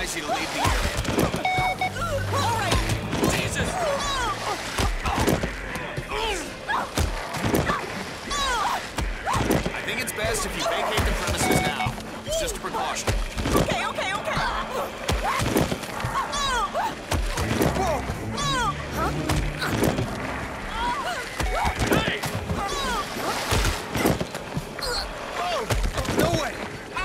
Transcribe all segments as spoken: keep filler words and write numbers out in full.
advise you to leave the area. All right. Jesus! I think it's best if you vacate the premises now. It's just a precaution. Okay, okay, okay. Whoa! Huh? Hey! No way!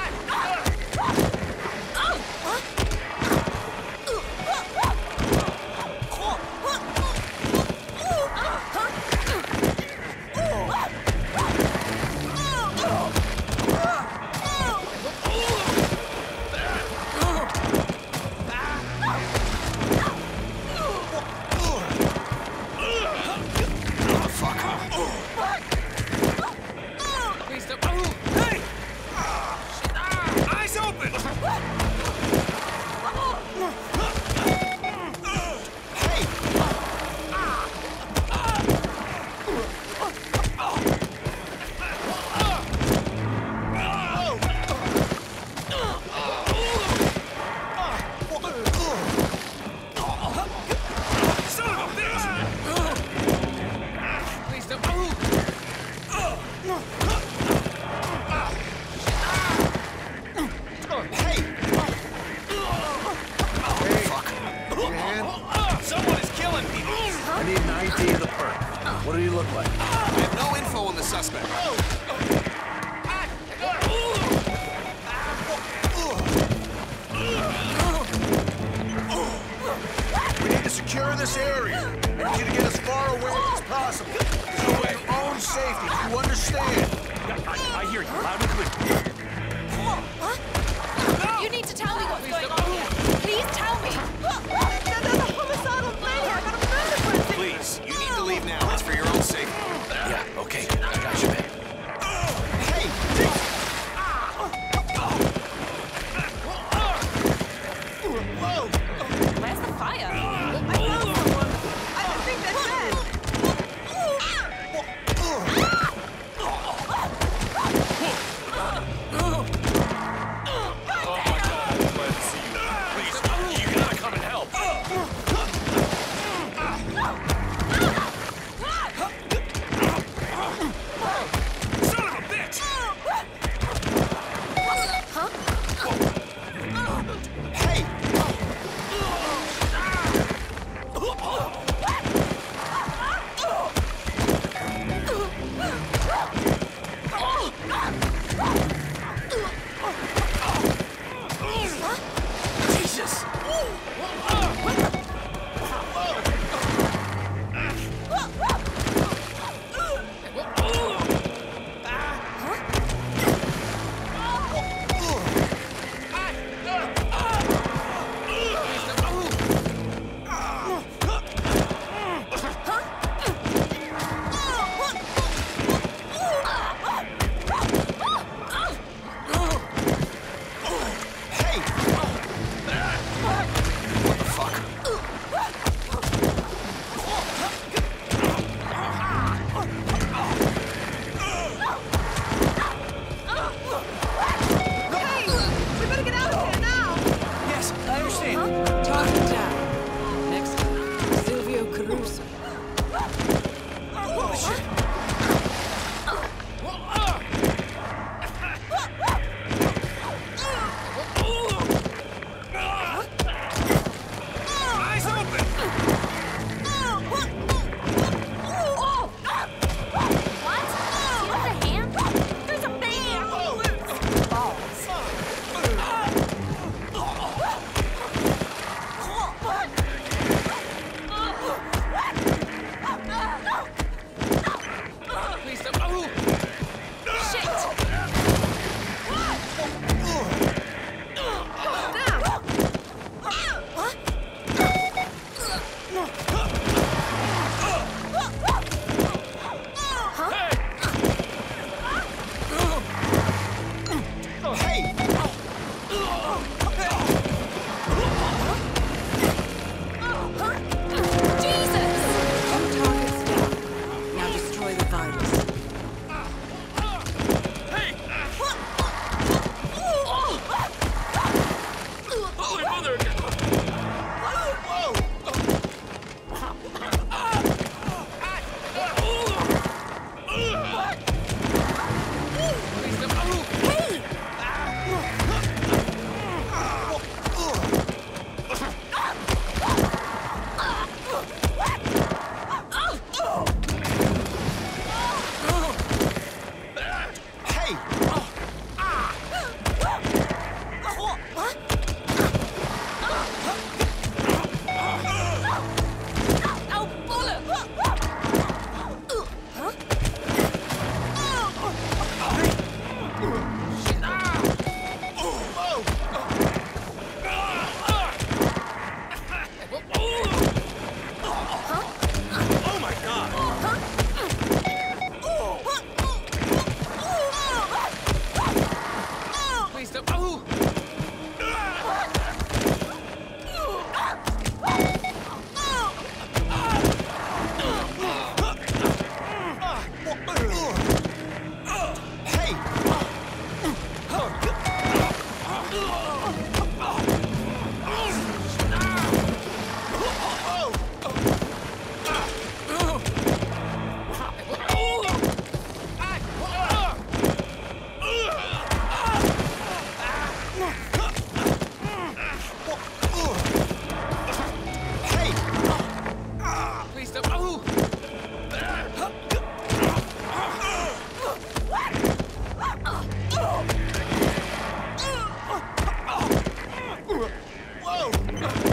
Please don't move! Hey! Eyes open! Hey! Son of a bitch! Please don't move! Hey! Fuck. Man, Someone is killing people! I need an I D of the perk. What do you look like? I have no info on the suspect. We need to secure this area. I need you to get as far away as possible. For your own safety, do you understand? I, I hear you loud and clear. You need to tell me what's going on here. Please tell me. There's a homicidal maniac on a murder frenzy. Please, you need to leave now. It's for your own safety. Yeah, okay. I got you, man. Hey! Where's the fire? I found someone. I don't think they're dead. Please, you gotta come and help. Son of a bitch! Hey! Whoa!